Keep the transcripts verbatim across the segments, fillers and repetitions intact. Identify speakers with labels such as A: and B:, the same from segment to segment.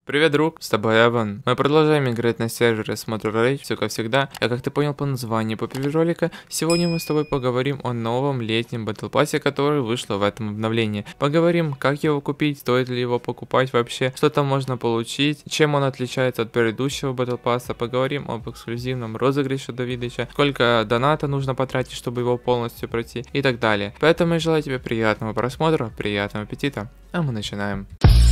A: Привет, друг, с тобой Эван. Мы продолжаем играть на сервере Смотр Рейдж, все как всегда. А как ты понял по названию по первого ролика, сегодня мы с тобой поговорим о новом летнем Battle Pass, который вышло в этом обновлении. Поговорим, как его купить, стоит ли его покупать вообще, что там можно получить, чем он отличается от предыдущего Battle Pass. Поговорим об эксклюзивном розыгрыше Давидыча, сколько доната нужно потратить, чтобы его полностью пройти и так далее. Поэтому я желаю тебе приятного просмотра, приятного аппетита, а мы начинаем.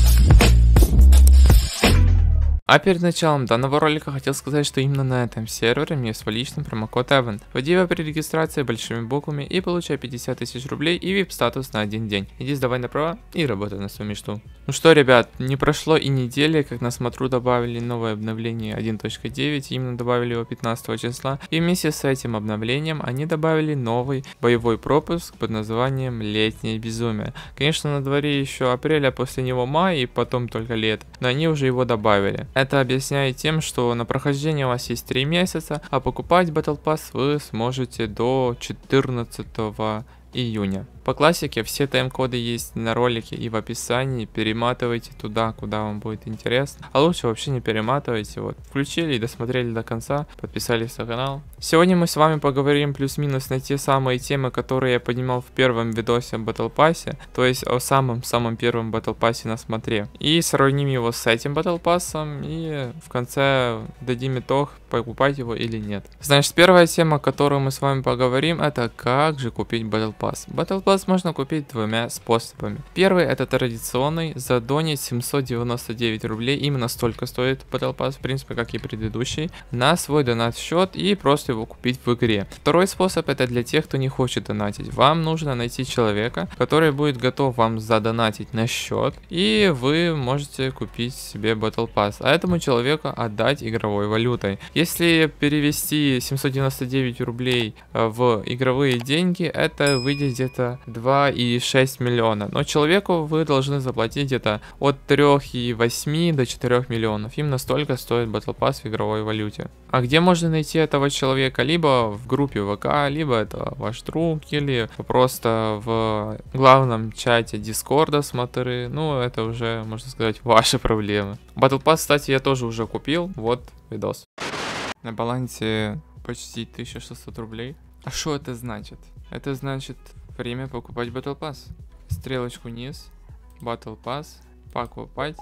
A: А перед началом данного ролика хотел сказать, что именно на этом сервере мне свой личный промокод Эван. Вводи его при регистрации большими буквами и получай пятьдесят тысяч рублей и ви ай пи статус на один день. Иди сдавай на права и работай на свою мечту. Ну что, ребят, не прошло и недели, как на Смотру добавили новое обновление один точка девять, именно добавили его пятнадцатого числа. И вместе с этим обновлением они добавили новый боевой пропуск под названием Летнее Безумие. Конечно, на дворе еще апрель, а после него май и потом только лето, но они уже его добавили. Это объясняет тем, что на прохождение у вас есть три месяца, а покупать Battle Pass вы сможете до четырнадцатого июня. По классике все тайм-коды есть на ролике и в описании, перематывайте туда, куда вам будет интересно, а лучше вообще не перематывайте, вот, включили и досмотрели до конца, подписались на канал. Сегодня мы с вами поговорим плюс-минус на те самые темы, которые я поднимал в первом видосе о Battle Pass, то есть о самом-самом первом Battle Pass на Смотре, и сравним его с этим Battle Pass, и в конце дадим итог, покупать его или нет. Значит, первая тема, о которой мы с вами поговорим, это как же купить Battle Pass. Battle Pass можно купить двумя способами. Первый — это традиционный, за донить семьсот девяносто девять рублей, именно столько стоит Battle Pass, в принципе, как и предыдущий, на свой донат счет и просто его купить в игре. Второй способ — это для тех, кто не хочет донатить. Вам нужно найти человека, который будет готов вам задонатить на счет, и вы можете купить себе Battle Pass, а этому человеку отдать игровой валютой. Если перевести семьсот девяносто девять рублей в игровые деньги, это выйдет где-то два и шесть миллиона. Но человеку вы должны заплатить где-то от трёх и восьми до четырёх миллионов. Именно столько стоит Battle Pass в игровой валюте. А где можно найти этого человека? Либо в группе вэ ка, либо это ваш друг, или просто в главном чате Дискорда Смотры. Ну, это уже, можно сказать, ваши проблемы. Battle Pass, кстати, я тоже уже купил. Вот видос. На балансе почти тысяча шестьсот рублей. А что это значит? Это значит время покупать Battle Pass. Стрелочку вниз. Battle Pass. Покупать.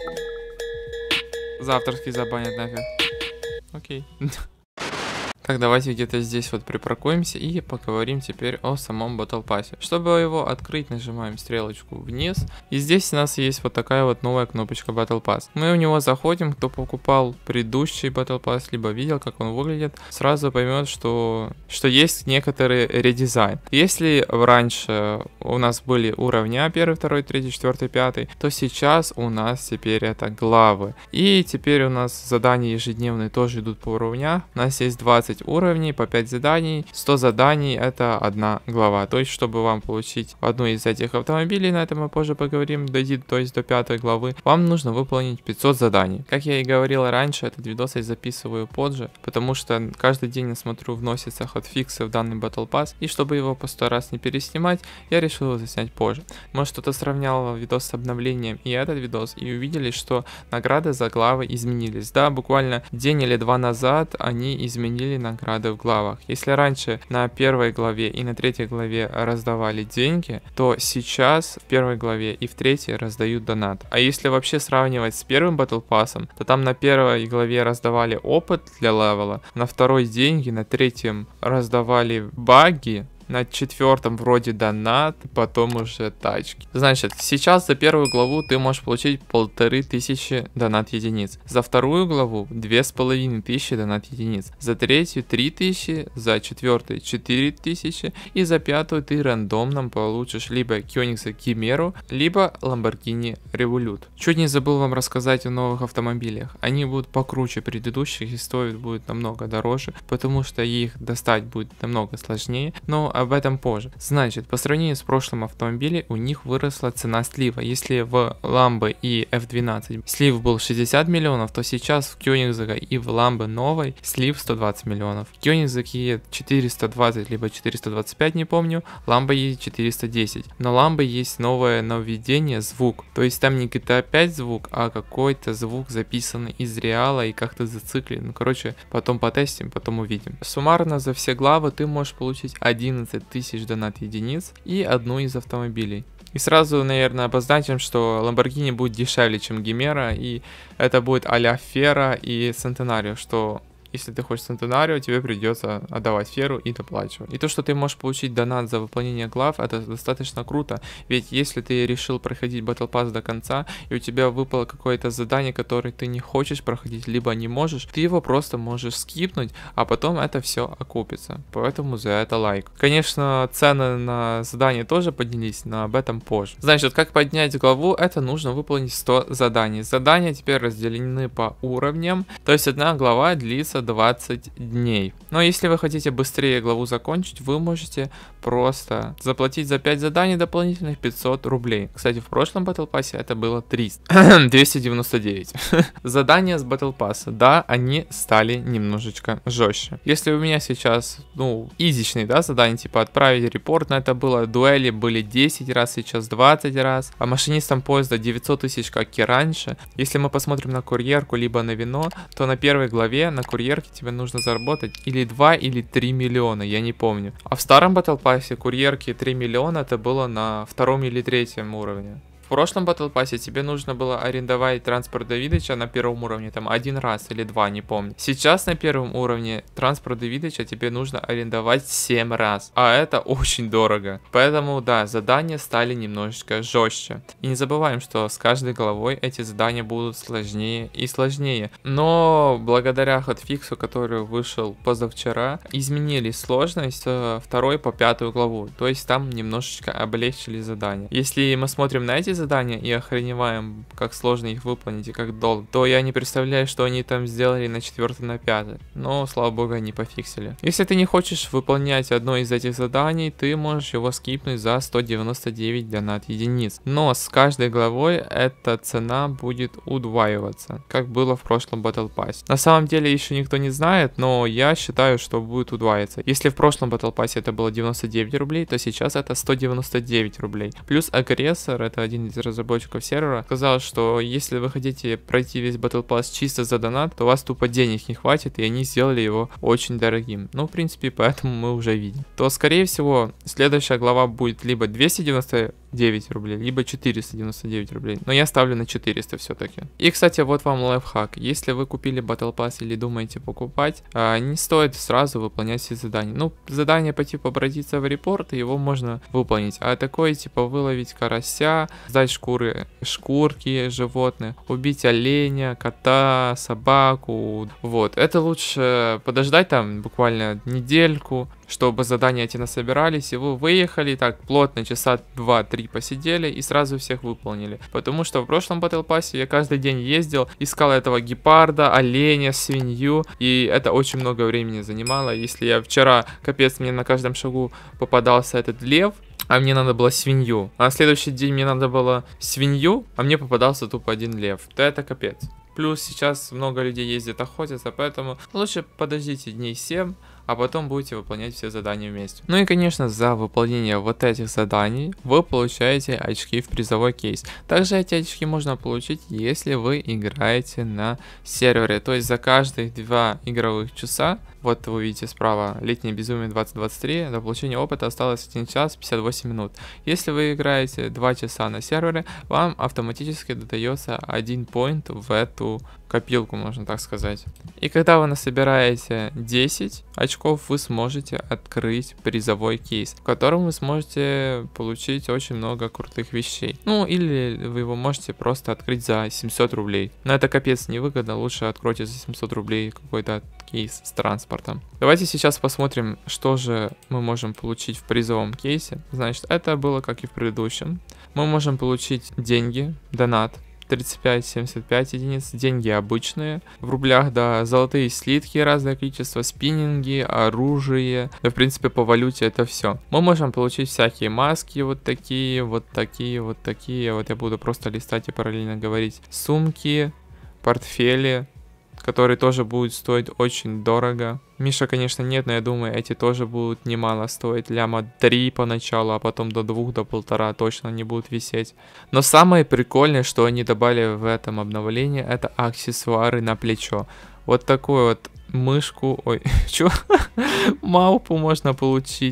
A: Завтрашки забанят нафиг. Окей. Так, давайте где-то здесь вот припаркуемся и поговорим теперь о самом Battle Pass. Чтобы его открыть, нажимаем стрелочку вниз. И здесь у нас есть вот такая вот новая кнопочка Battle Pass. Мы в него заходим, кто покупал предыдущий Battle Pass, либо видел, как он выглядит, сразу поймет, что, что есть некоторый редизайн. Если раньше у нас были уровня первый, второй, третий, четвертый, пятый, то сейчас у нас теперь это главы. И теперь у нас задания ежедневные тоже идут по уровням. У нас есть двадцать уровней, по пять заданий, сто заданий — это одна глава. То есть, чтобы вам получить одну из этих автомобилей, на этом мы позже поговорим, дойти, то есть до пятой главы, вам нужно выполнить пятьсот заданий. Как я и говорил раньше, этот видос я записываю позже, потому что каждый день я смотрю, вносятся хотфиксы в данный Battle Pass, и чтобы его по сто раз не переснимать, я решил его заснять позже. Может, кто-то сравнял видос с обновлением и этот видос, и увидели, что награды за главы изменились. Да, буквально день или два назад они изменили награды в главах. Если раньше на первой главе и на третьей главе раздавали деньги, то сейчас в первой главе и в третьей раздают донат. А если вообще сравнивать с первым Battle Pass, то там на первой главе раздавали опыт для левела, на второй деньги, на третьем раздавали баги, на четвертом вроде донат, потом уже тачки. Значит, сейчас за первую главу ты можешь получить полторы тысячи донат единиц. За вторую главу две с половиной тысячи донат единиц. За третью три тысячи, за четвертую четыре тысячи. И за пятую ты рандомно получишь либо Koenigsegg Chimera, либо Lamborghini Revolut. Чуть не забыл вам рассказать о новых автомобилях. Они будут покруче предыдущих и стоят будет намного дороже, потому что их достать будет намного сложнее. Но об этом позже. Значит, по сравнению с прошлым автомобилем, у них выросла цена слива. Если в Lambo и эф двенадцать слив был шестьдесят миллионов, то сейчас в Koenigsegg и в Lambo новой слив сто двадцать миллионов. Koenigsegg едет четыреста двадцать либо четыреста двадцать пять, не помню, Lambo едет четыреста десять. Но Lambo есть новое нововведение — звук. То есть там не джи ти эй пять звук, а какой-то звук записанный из реала и как-то зациклен. Ну, короче, потом потестим, потом увидим. Суммарно за все главы ты можешь получить одиннадцать тысяч донат единиц и одну из автомобилей. И сразу, наверное, обозначим, что Lamborghini будет дешевле, чем Гимера, и это будет а-ля Фера и Centenario, что если ты хочешь Centenario, тебе придется отдавать Феру и доплачивать. И то, что ты можешь получить донат за выполнение глав, это достаточно круто. Ведь если ты решил проходить Battle Pass до конца, и у тебя выпало какое-то задание, которое ты не хочешь проходить, либо не можешь, ты его просто можешь скипнуть, а потом это все окупится. Поэтому за это лайк. Конечно, цены на задания тоже поднялись, но об этом позже. Значит, как поднять главу, это нужно выполнить сто заданий. Задания теперь разделены по уровням, то есть одна глава длится двадцать дней. Но если вы хотите быстрее главу закончить, вы можете просто заплатить за пять заданий дополнительных пятьсот рублей. Кстати, в прошлом Battle Pass это было триста. двести девяносто девять. Задания с Battle Pass, да, они стали немножечко жестче. Если у меня сейчас, ну, изичные, да, задания, типа отправить репорт, но это было дуэли, были десять раз, сейчас двадцать раз. А машинистам поезда девятьсот тысяч, как и раньше. Если мы посмотрим на курьерку, либо на вино, то на первой главе на курьерке тебе нужно заработать или два, или три миллиона, я не помню. А в старом Battle Pass курьерки три миллиона это было на втором или третьем уровне. В прошлом Battle Pass тебе нужно было арендовать транспорт Давидыча на первом уровне, там один раз или два, не помню. Сейчас на первом уровне транспорт Давидыча тебе нужно арендовать семь раз, а это очень дорого. Поэтому, да, задания стали немножечко жестче. И не забываем, что с каждой главой эти задания будут сложнее и сложнее. Но благодаря хотфиксу, который вышел позавчера, изменили сложность со второй по пятую главу. То есть там немножечко облегчили задания. Если мы смотрим на эти задания и охреневаем, как сложно их выполнить и как долго, то я не представляю, что они там сделали на четвертый, на пятый. Но, слава богу, они пофиксили. Если ты не хочешь выполнять одно из этих заданий, ты можешь его скипнуть за сто девяносто девять донат единиц. Но с каждой главой эта цена будет удваиваться, как было в прошлом Battle Pass. На самом деле еще никто не знает, но я считаю, что будет удваиваться. Если в прошлом Battle Pass это было девяносто девять рублей, то сейчас это сто девяносто девять рублей. Плюс агрессор, это один из разработчиков сервера, сказал, что если вы хотите пройти весь Battle Pass чисто за донат, то у вас тупо денег не хватит, и они сделали его очень дорогим. Ну, в принципе, поэтому мы уже видим. То, скорее всего, следующая глава будет либо двести девяносто девять рублей, либо четыреста девяносто девять рублей. Но я ставлю на четыреста все-таки. И, кстати, вот вам лайфхак. Если вы купили Battle Pass или думаете покупать, не стоит сразу выполнять все задания. Ну, задание по типу обратиться в репорт, его можно выполнить. А такое, типа, выловить карася, сдать шкуры, шкурки животных, убить оленя, кота, собаку. Вот. Это лучше подождать там буквально недельку, чтобы задания эти насобирались, и вы выехали так плотно, часа два-три посидели и сразу всех выполнили. Потому что в прошлом Battle Pass я каждый день ездил, искал этого гепарда, оленя, свинью, и это очень много времени занимало. Если я вчера, капец, мне на каждом шагу попадался этот лев, а мне надо было свинью, а на следующий день мне надо было свинью, а мне попадался тупо один лев, то это капец. Плюс сейчас много людей ездят охотятся, поэтому лучше подождите дней семь, а потом будете выполнять все задания вместе. Ну и, конечно, за выполнение вот этих заданий вы получаете очки в призовой кейс. Также эти очки можно получить, если вы играете на сервере. То есть за каждые два игровых часа, вот вы видите справа, летнее безумие двадцать двадцать три, до получения опыта осталось один час пятьдесят восемь минут. Если вы играете два часа на сервере, вам автоматически додается один поинт в эту копилку, можно так сказать. И когда вы насобираете десять очков, вы сможете открыть призовой кейс, в котором вы сможете получить очень много крутых вещей. Ну, или вы его можете просто открыть за семьсот рублей. Но это капец невыгодно, лучше откройте за семьсот рублей какой-то кейс с транспортом. Давайте сейчас посмотрим, что же мы можем получить в призовом кейсе. Значит, это было как и в предыдущем. Мы можем получить деньги, донат, тридцать пять семьдесят пять единиц, деньги обычные, в рублях, да, золотые слитки, разное количество, спиннинги, оружие, да, в принципе, по валюте это все. Мы можем получить всякие маски, вот такие, вот такие, вот такие, вот я буду просто листать и параллельно говорить, сумки, портфели, которые тоже будут стоить очень дорого. Миша, конечно, нет, но я думаю, эти тоже будут немало стоить. Ляма три поначалу, а потом до двух, до полтора точно не будут висеть. Но самое прикольное, что они добавили в этом обновлении, это аксессуары на плечо. Вот такую вот мышку, ой, чё? Маупу можно получить.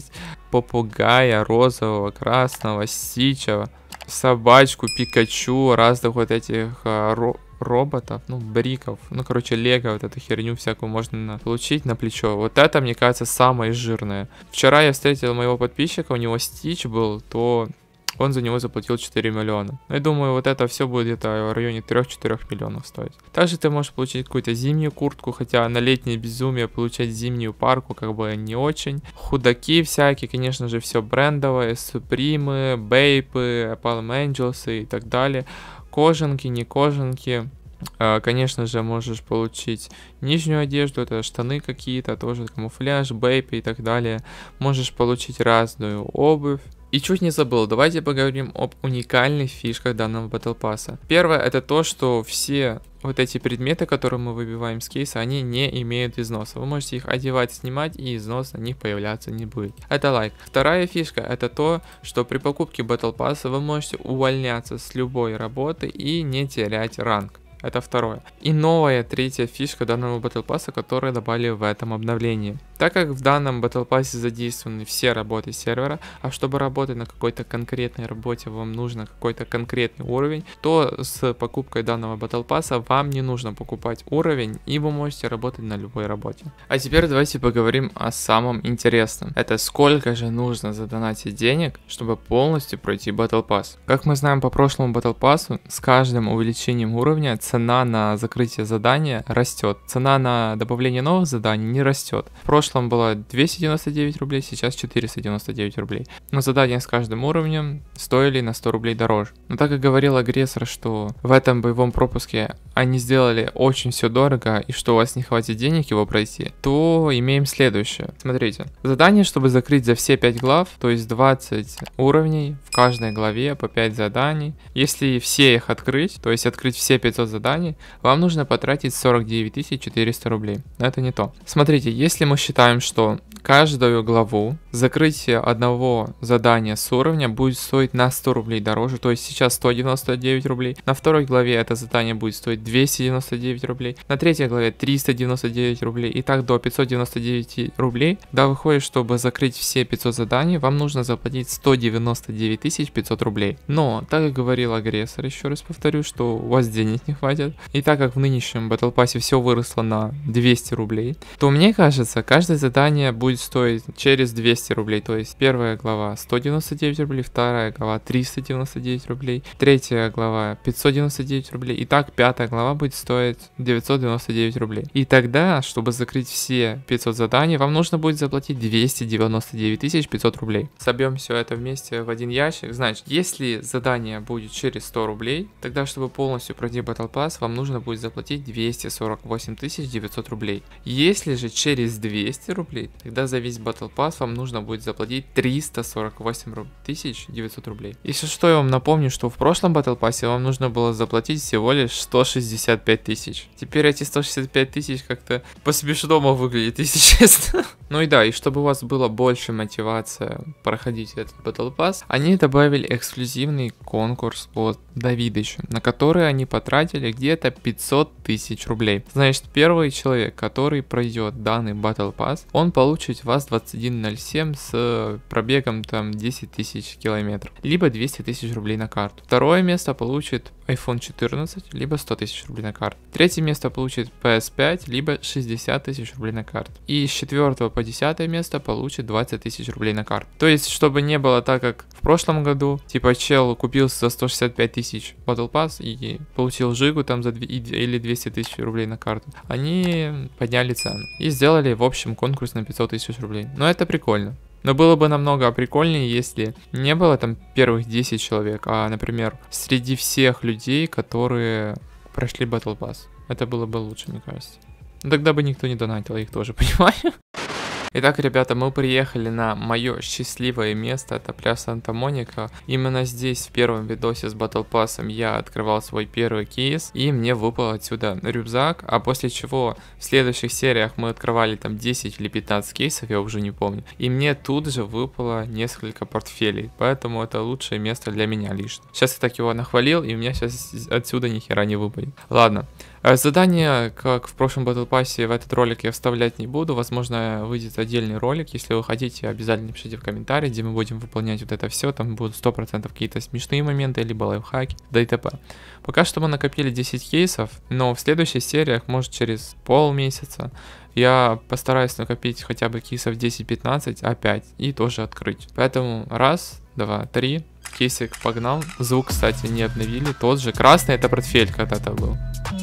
A: Попугая розового, красного, сичего, собачку, Пикачу, разных вот этих а, ро роботов, ну, бриков, ну, короче, лего, вот эту херню всякую можно получить на плечо. Вот это, мне кажется, самое жирное. Вчера я встретил моего подписчика, у него Стич был, то он за него заплатил четыре миллиона. Я думаю, вот это все будет где-то в районе трёх-четырёх миллионов стоить. Также ты можешь получить какую-то зимнюю куртку, хотя на летнее безумие получать зимнюю парку как бы не очень. Худаки всякие, конечно же, все брендовое, Супримы, Бейпы, Palm Angels и так далее. Кожанки, не кожанки. Конечно же, можешь получить нижнюю одежду, это штаны какие-то, тоже камуфляж, бейпы и так далее. Можешь получить разную обувь. И чуть не забыл, давайте поговорим об уникальных фишках данного Battle Pass'а. Первое, это то, что все вот эти предметы, которые мы выбиваем с кейса, они не имеют износа. Вы можете их одевать, снимать, и износ на них появляться не будет. Это лайк. Вторая фишка, это то, что при покупке Battle Pass'а вы можете увольняться с любой работы и не терять ранг. Это второе. И новая третья фишка данного Battle Pass'а, которую добавили в этом обновлении. Так как в данном Battle Pass'е задействованы все работы сервера, а чтобы работать на какой-то конкретной работе вам нужно какой-то конкретный уровень, то с покупкой данного Battle Pass'а вам не нужно покупать уровень, и вы можете работать на любой работе. А теперь давайте поговорим о самом интересном. Это сколько же нужно задонатить денег, чтобы полностью пройти Battle Pass. Как мы знаем по прошлому Battle Pass'у, с каждым увеличением уровня цена на закрытие задания растет. Цена на добавление новых заданий не растет. В прошлом было двести девяносто девять рублей, сейчас четыреста девяносто девять рублей. Но задания с каждым уровнем стоили на сто рублей дороже. Но так как говорил агрессор, что в этом боевом пропуске они сделали очень все дорого и что у вас не хватит денег его пройти, то имеем следующее. Смотрите, задание, чтобы закрыть за все пять глав, то есть двадцать уровней, в каждой главе по пять заданий. Если все их открыть, то есть открыть все пятьсот заданий, вам нужно потратить сорок девять тысяч четыреста рублей. Но это не то. Смотрите, если мы считаем, что каждую главу закрытие одного задания с уровня будет стоить на сто рублей дороже, то есть сейчас сто девяносто девять рублей, на второй главе это задание будет стоить двести девяносто девять рублей, на третьей главе триста девяносто девять рублей, и так до пятьсот девяносто девять рублей, да, выходит, чтобы закрыть все пятьсот заданий, вам нужно заплатить сто девяносто девять тысяч пятьсот рублей. Но, так как говорил агрессор, еще раз повторю, что у вас денег не хватит, и так как в нынешнем Battle Pass'е все выросло на двести рублей, то мне кажется, каждое задание будет стоить через двести рублей, то есть первая глава сто девяносто девять рублей, вторая глава триста девяносто девять рублей, третья глава пятьсот девяносто девять рублей, и так пятая глава будет стоить девятьсот девяносто девять рублей. И тогда, чтобы закрыть все пятьсот заданий, вам нужно будет заплатить двести девяносто девять тысяч пятьсот рублей. Собьем все это вместе в один ящик. Значит, если задание будет через сто рублей, тогда, чтобы полностью пройти Battle Pass, вам нужно будет заплатить двести сорок восемь тысяч девятьсот рублей. Если же через двести рублей, тогда за весь Battle Pass вам нужно будет заплатить триста сорок восемь тысяч девятьсот рублей. Если что, я вам напомню, что в прошлом Battle Pass вам нужно было заплатить всего лишь сто шестьдесят пять тысяч. Теперь эти сто шестьдесят пять тысяч как-то по-смешному выглядит, если честно. Ну и да, и чтобы у вас было больше мотивация проходить этот Battle Pass, они добавили эксклюзивный конкурс от Давидыча, на который они потратили где-то пятьсот тысяч рублей. Значит, первый человек, который пройдет данный Battle Pass, он получит вас двадцать один ноль семь с пробегом там десять тысяч километров, либо двести тысяч рублей на карту. Второе место получит айфон четырнадцать, либо сто тысяч рублей на карту. Третье место получит пи эс пять, либо шестьдесят тысяч рублей на карту. И с четвертого по десятое место получит двадцать тысяч рублей на карту. То есть, чтобы не было так, как в прошлом году, типа чел купился за сто шестьдесят пять тысяч Battle Pass и получил жигу там за две, или двести тысяч рублей на карту. Они подняли цену и сделали в общем конкурс на пятьсот тысяч рублей. Но это прикольно. Но было бы намного прикольнее, если не было там первых десять человек, а, например, среди всех людей, которые прошли Battle Pass. Это было бы лучше, мне кажется. Но тогда бы никто не донатил, я их тоже понимаю. Итак, ребята, мы приехали на мое счастливое место, это пляж Санта-Моника. Именно здесь, в первом видосе с Battle Pass'ом, я открывал свой первый кейс, и мне выпал отсюда рюкзак, а после чего в следующих сериях мы открывали там десять или пятнадцать кейсов, я уже не помню, и мне тут же выпало несколько портфелей, поэтому это лучшее место для меня лично. Сейчас я так его нахвалил, и у меня сейчас отсюда ни хера не выпадет. Ладно. Задание, как в прошлом Battle Pass, в этот ролик я вставлять не буду. Возможно, выйдет отдельный ролик. Если вы хотите, обязательно пишите в комментарии, где мы будем выполнять вот это все. Там будут сто процентов какие-то смешные моменты, либо лайфхаки, да и т.п. Пока что мы накопили десять кейсов, но в следующих сериях, может через полмесяца, я постараюсь накопить хотя бы кейсов десять-пятнадцать опять и тоже открыть. Поэтому раз, два, три. Кейсик погнал. Звук, кстати, не обновили. Тот же. Красный — это портфель когда-то был.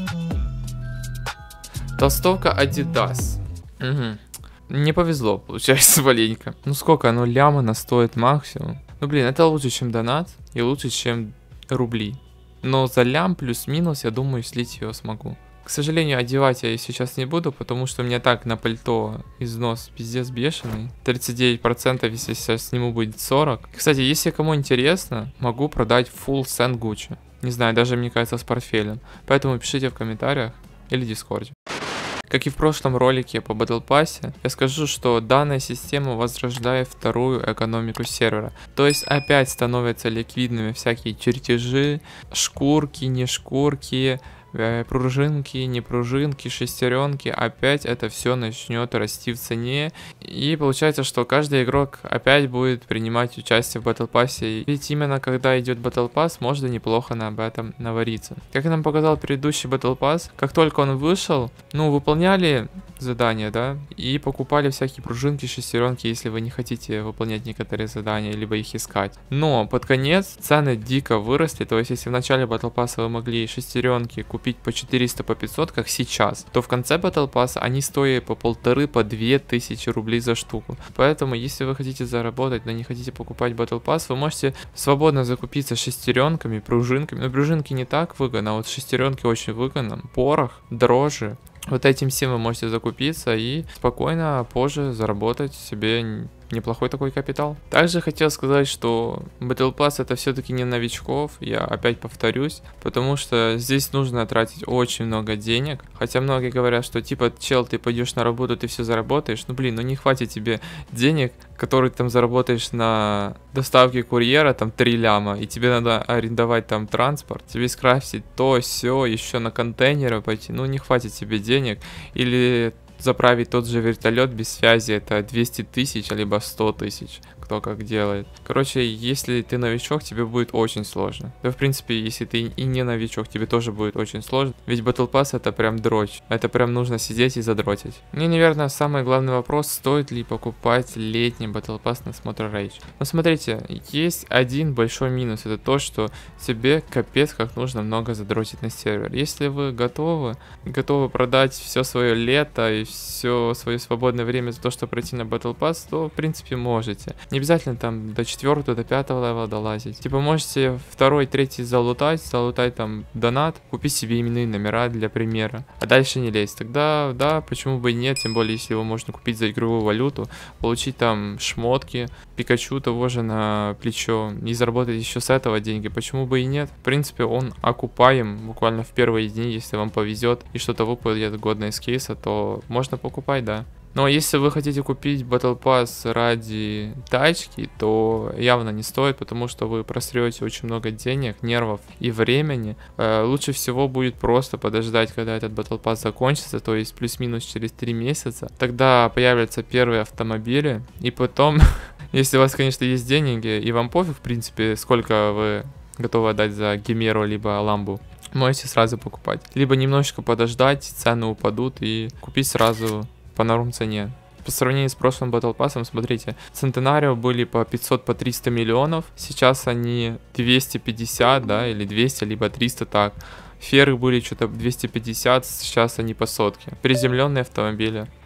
A: Толстовка Adidas. Угу. Не повезло, получается, маленько. Ну сколько оно ляма стоит максимум? Ну блин, это лучше, чем донат и лучше, чем рубли. Но за лям плюс-минус, я думаю, слить ее смогу. К сожалению, одевать я ее сейчас не буду, потому что у меня так на пальто износ пиздец бешеный. тридцать девять процентов, если сейчас сниму, будет сорок. Кстати, если кому интересно, могу продать full Sand Gucci. Не знаю, даже мне кажется, с портфелем. Поэтому пишите в комментариях или в Дискорде. Как и в прошлом ролике по Battle Pass, я скажу, что данная система возрождает вторую экономику сервера. То есть опять становятся ликвидными всякие чертежи, шкурки, не шкурки, пружинки, не пружинки, шестеренки. Опять это все начнет расти в цене. И получается, что каждый игрок опять будет принимать участие в Battle Pass. Ведь именно когда идет Battle Pass, можно неплохо на об этом навариться. Как нам показал предыдущий Battle Pass, как только он вышел, ну, выполняли задания, да, и покупали всякие пружинки, шестеренки, если вы не хотите выполнять некоторые задания, либо их искать. Но под конец цены дико выросли, то есть если в начале Battle Pass вы могли шестеренки купить по четыреста, по пятьсот, как сейчас, то в конце Battle Pass они стоят по полторы, по две тысячи рублей за штуку. Поэтому, если вы хотите заработать, но не хотите покупать Battle Pass, вы можете свободно закупиться шестеренками, пружинками. Но пружинки не так выгодно, а вот шестеренки очень выгодно. Порох, дрожжи. Вот этим всем вы можете закупиться и спокойно позже заработать себе неплохой такой капитал. Также хотел сказать, что Battle Pass это все-таки не новичков, я опять повторюсь, потому что здесь нужно тратить очень много денег. Хотя многие говорят, что типа, чел, ты пойдешь на работу, ты все заработаешь. Ну блин, ну не хватит тебе денег, которые ты там заработаешь на доставке курьера, там три ляма, и тебе надо арендовать там транспорт, тебе скрафтить то, все, еще на контейнеры пойти, ну не хватит тебе денег. Или заправить тот же вертолет без связи, это двести тысяч, либо сто тысяч, кто как делает. Короче, если ты новичок, тебе будет очень сложно. Да, в принципе, если ты и не новичок, тебе тоже будет очень сложно. Ведь Battle Pass это прям дрочь. Это прям нужно сидеть и задротить. Мне, наверное, самый главный вопрос, стоит ли покупать летний Battle Pass на Смотр Rage. Но смотрите, есть один большой минус. Это то, что тебе капец как нужно много задротить на сервер. Если вы готовы, готовы продать все свое лето и все свое свободное время за то, что пройти на Battle Pass, то в принципе можете. Не обязательно там до четвертого, до пятого левела долазить. Типа можете второй, третий залутать, залутать там донат, купить себе именные номера для примера, а дальше не лезть. Тогда да, почему бы и нет, тем более если его можно купить за игровую валюту, получить там шмотки, Пикачу того же на плечо и заработать еще с этого деньги, почему бы и нет. В принципе он окупаем буквально в первые дни, если вам повезет и что-то выпадет годное из кейса, то можно покупать, да. Но если вы хотите купить Battle Pass ради тачки, то явно не стоит, потому что вы просрете очень много денег, нервов и времени. Э, лучше всего будет просто подождать, когда этот Battle Pass закончится, то есть плюс-минус через три месяца. Тогда появятся первые автомобили, и потом, если у вас, конечно, есть деньги, и вам пофиг, в принципе, сколько вы готовы отдать за Гимеру либо Ламбу, можете сразу покупать. Либо немножечко подождать, цены упадут, и купить сразу по норм цене. По сравнению с прошлым Battle Pass'ом, смотрите, Центенарио были по пятьсот, по триста миллионов, сейчас они двести пятьдесят, да, или двести, либо триста, так. Феры были что-то двести пятьдесят, сейчас они по сотке. Приземленные автомобили.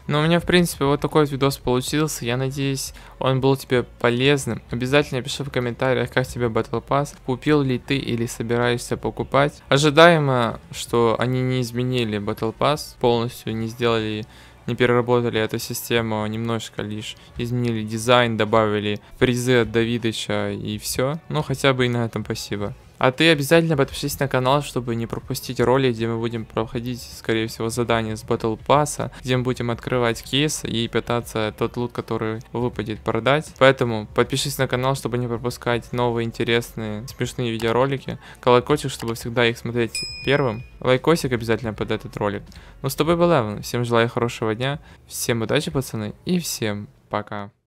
A: Ну, у меня, в принципе, вот такой вот видос получился. Я надеюсь, он был тебе полезным. Обязательно пиши в комментариях, как тебе Battle Pass. Купил ли ты или собираешься покупать. Ожидаемо, что они не изменили Battle Pass, полностью не сделали, не переработали эту систему, немножко лишь изменили дизайн, добавили призы от Давидыча и все. Ну, хотя бы и на этом спасибо. А ты обязательно подпишись на канал, чтобы не пропустить ролик, где мы будем проходить, скорее всего, задания с Battle Pass, где мы будем открывать кейс и пытаться тот лут, который выпадет, продать. Поэтому подпишись на канал, чтобы не пропускать новые интересные, смешные видеоролики. Колокольчик, чтобы всегда их смотреть первым. Лайкосик обязательно под этот ролик. Ну, с тобой был Эван. Всем желаю хорошего дня, всем удачи, пацаны, и всем пока.